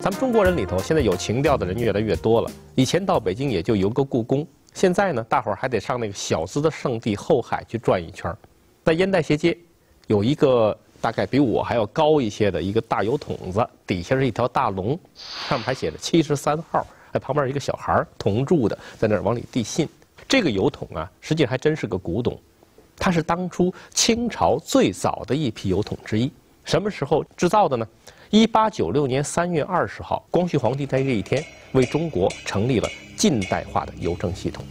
咱们中国人里头，现在有情调的人越来越多了。以前到北京也就游个故宫，现在呢，大伙儿还得上那个小资的圣地后海去转一圈。在烟袋斜街，有一个大概比我还要高一些的一个大油桶子，底下是一条大龙，上面还写着73号，旁边一个小孩铜铸的，在那儿往里递信。这个油桶啊，实际上还真是个古董，它是当初清朝最早的一批油桶之一。什么时候制造的呢？1896年3月20号，光绪皇帝在这一天为中国成立了近代化的邮政系统。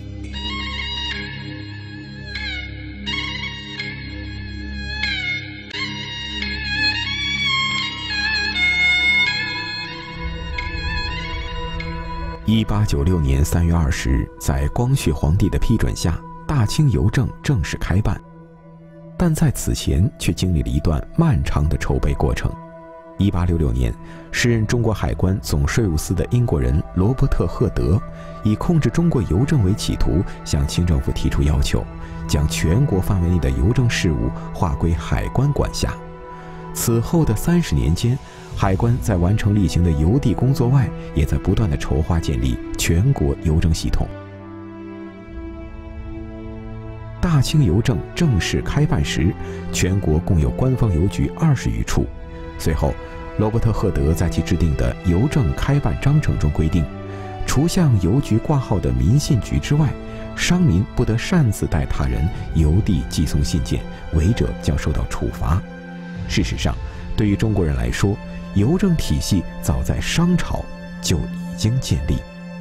1896年3月20日，在光绪皇帝的批准下，大清邮政正式开办。但在此前却经历了一段漫长的筹备过程。1866年，时任中国海关总税务司的英国人罗伯特·赫德，以控制中国邮政为企图，向清政府提出要求，将全国范围内的邮政事务划归海关管辖。此后的30年间，海关在完成例行的邮递工作外，也在不断地筹划建立全国邮政系统。大清邮政正式开办时，全国共有官方邮局20余处。随后，罗伯特·赫德在其制定的邮政开办章程中规定，除向邮局挂号的民信局之外，商民不得擅自代他人邮递寄送信件，违者将受到处罚。事实上，对于中国人来说，邮政体系早在商朝就已经建立。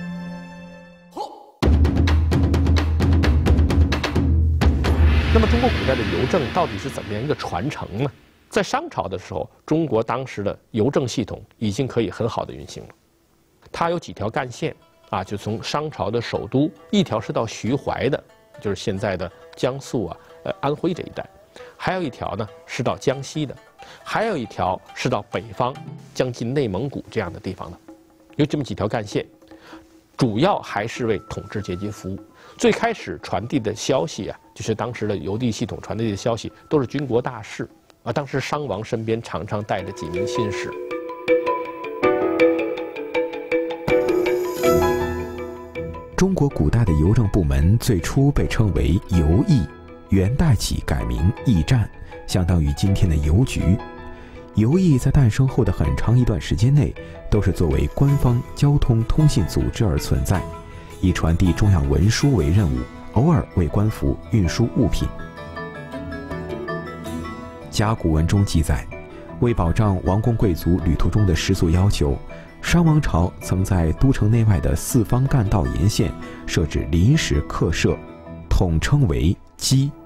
那么中国古代的邮政到底是怎么样一个传承呢？在商朝的时候，中国当时的邮政系统已经可以很好的运行了。它有几条干线啊，就从商朝的首都，一条是到徐淮的，就是现在的江苏啊、安徽这一带；还有一条呢是到江西的，还有一条是到北方，将近内蒙古这样的地方的。有这么几条干线，主要还是为统治阶级服务。最开始传递的消息啊，就是当时的邮递系统传递的消息，都是军国大事啊。当时商王身边常常带着几名信使。 中国古代的邮政部门最初被称为邮驿，元代起改名驿站，相当于今天的邮局。邮驿在诞生后的很长一段时间内，都是作为官方交通通信组织而存在，以传递重要文书为任务，偶尔为官府运输物品。甲骨文中记载，为保障王公贵族旅途中的食宿要求，商王朝曾在都城内外的四方干道沿线设置临时客舍，统称为矶。